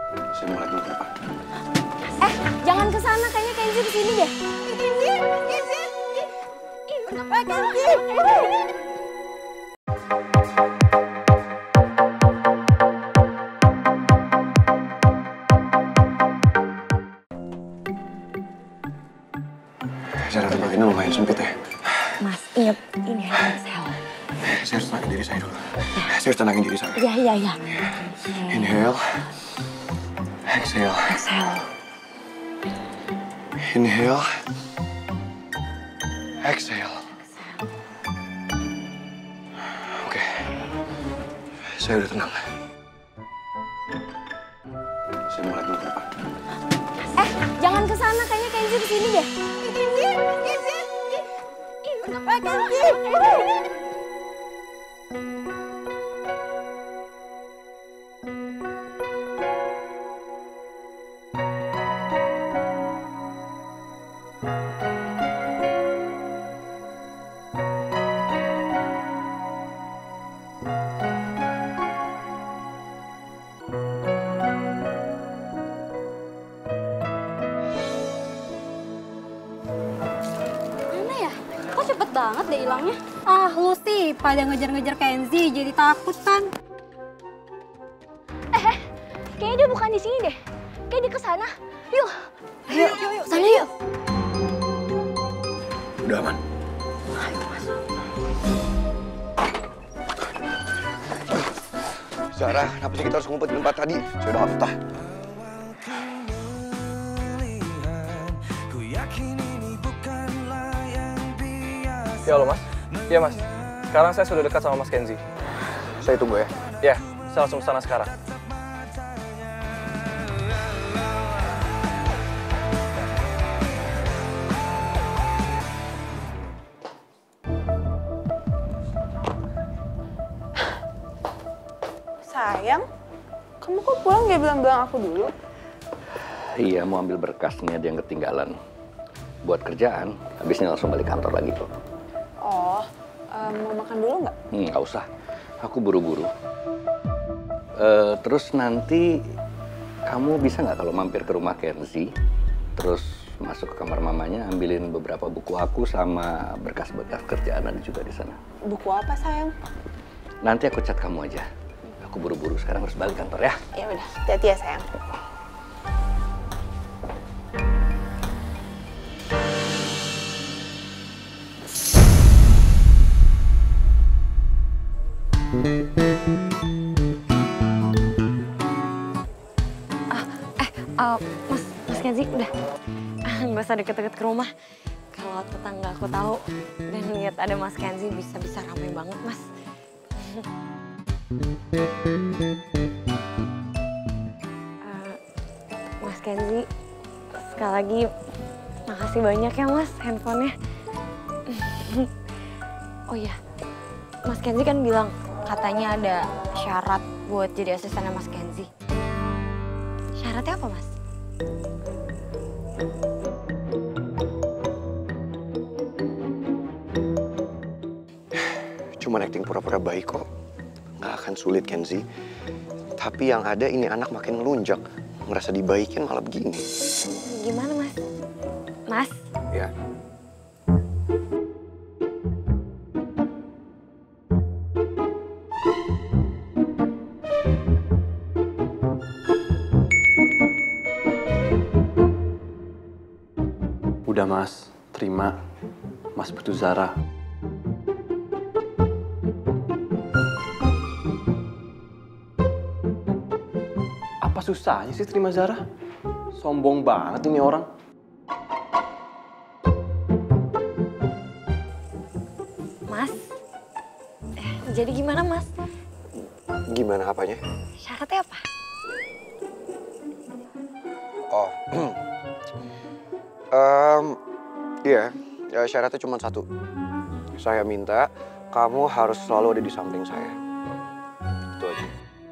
Saya mau lihat dulu ke depan. Jangan ke sana, kayaknya Kenzi di sini deh. Kenzi. Kenapa Kenzi? Jarak bagiannya lumayan sempit ya. Mas, ingat ini exhale. Saya harus tenangin diri saya dulu. Saya harus tenangin diri saya. Iya. Inhale. Exhale. Exhale. Inhale. Exhale. Oke. Saya udah tenang. Saya mau lihat dulu ke depan. Jangan ke sana, kayaknya Kenzi di sini deh. Kenzi. Kenapa Kenzi? Mana ya? Kok cepet banget deh hilangnya? Ah, lu sih pada ngejar-ngejar Kenzi jadi takut kan? Kayaknya dia bukan di sini deh. Kayak dia ke sana. Yuk. Yuk, sana yuk. Udah aman. Zara, kenapa sih kita harus ngumpet di tempat tadi? Saya udah gak betah. Ya halo mas. Iya mas. Sekarang saya sudah dekat sama Mas Kenzi. Saya tunggu ya. Ya, saya langsung ke sana sekarang. Sayang, kamu kok pulang gak bilang-bilang aku dulu? Iya, mau ambil berkas, nih ada yang ketinggalan. Buat kerjaan, habisnya langsung balik kantor lagi tuh. Oh, mau makan dulu nggak? Nggak usah, aku buru-buru. Terus nanti kamu bisa nggak kalau mampir ke rumah Kenzi, terus masuk ke kamar mamanya, ambilin beberapa buku aku sama berkas-berkas kerjaan ada juga di sana. Buku apa sayang? Nanti aku chat kamu aja. Aku buru-buru sekarang harus balik kantor ya. Ya udah, hati-hati ya sayang. Mas Kenzi, udah. Nggak usah deket-deket ke rumah. Kalau tetangga aku tahu dan lihat ada Mas Kenzi bisa ramai banget, Mas. Mas Kenzi, sekali lagi makasih banyak ya Mas handphonenya. Oh iya, Mas Kenzi kan bilang katanya ada syarat buat jadi asistennya Mas Kenzi. Syaratnya apa Mas? Cuman acting pura-pura baik kok. Nggak akan sulit, Kenzi. Tapi yang ada ini anak makin ngelunjak. Ngerasa dibaikin malah begini. Gimana Mas? Mas? Ya. Udah mas, terima. Mas butuh Zara. Apa susahnya sih terima Zara? Sombong banget ini orang. Mas? Jadi gimana Mas? Gimana apanya? Syaratnya apa? Oh. Iya, ya, syaratnya cuma satu. Saya minta kamu harus selalu ada di samping saya. Itu aja.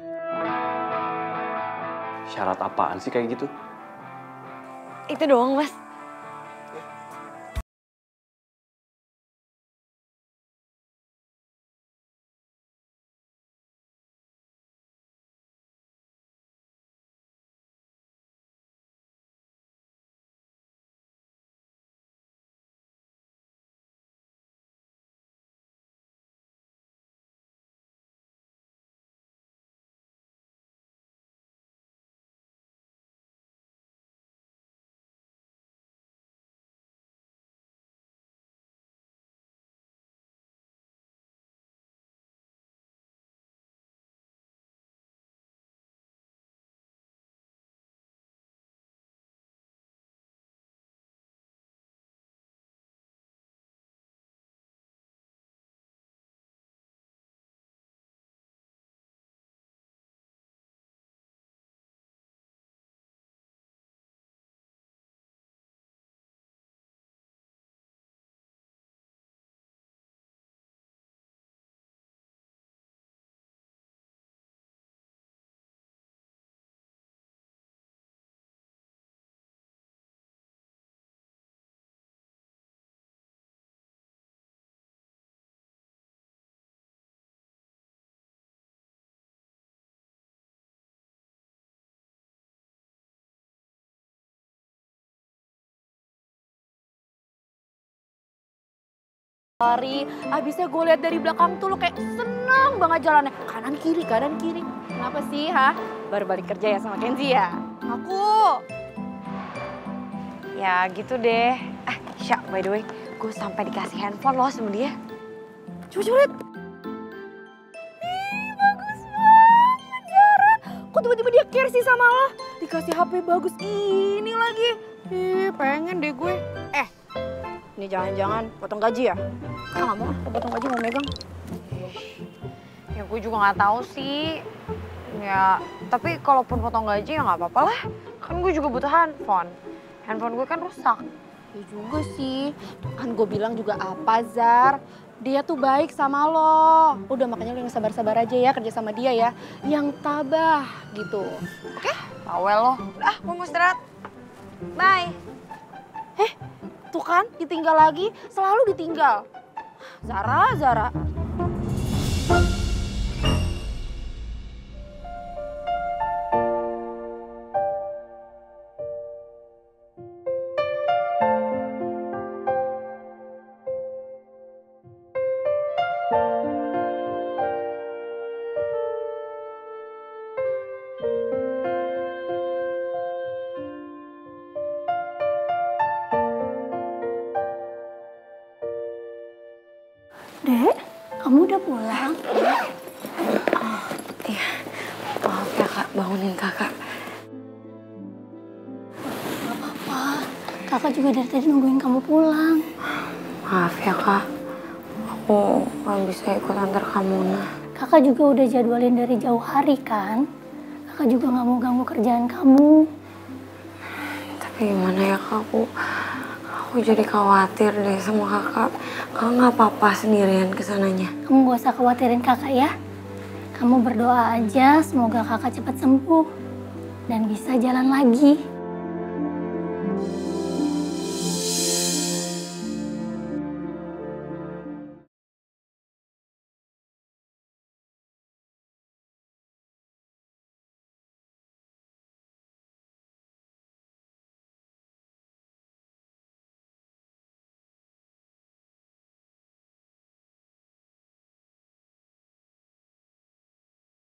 Syarat apaan sih kayak gitu? Itu doang Mas. Lari, abisnya gue lihat dari belakang tuh lo kayak seneng banget jalannya. Kanan kiri, kanan kiri. Kenapa sih, ha? Baru balik kerja ya sama Kenzi ya? Aku. Ya gitu deh. Sya, by the way, gue sampai dikasih handphone loh sama dia. Coba lihat. Ih, bagus banget, Zara. Kok tiba-tiba dia care sih sama lo? Dikasih HP bagus ini lagi. Ih, pengen deh gue. Ini jangan-jangan potong gaji ya? Kan nggak mau, potong gaji mau megang. Ya gue juga nggak tahu sih. Ya, tapi kalaupun potong gaji ya nggak apa-apa lah. Kan gue juga butuh handphone. Handphone gue kan rusak. Ya juga sih. Kan gue bilang juga apa, Zar? Dia tuh baik sama lo. Udah makanya lo yang sabar-sabar aja ya kerja sama dia ya. Yang tabah gitu. Oke? Bawel lo. Udah, gue mau istirahat. Bye. Tuh kan, ditinggal lagi, selalu ditinggal. Zara. Dek, kamu udah pulang? Iya, maaf ya kak, bangunin kakak. Gak apa-apa, kakak juga dari tadi nungguin kamu pulang. Maaf ya kak, aku gak bisa ikut antar kamu nah. Kakak juga udah jadwalin dari jauh hari kan? Kakak juga gak mau ganggu kerjaan kamu. Tapi gimana ya kak, aku jadi khawatir deh sama kakak. Kakak nggak apa-apa sendirian kesananya. Kamu gak usah khawatirin kakak ya. Kamu berdoa aja semoga kakak cepat sembuh dan bisa jalan lagi.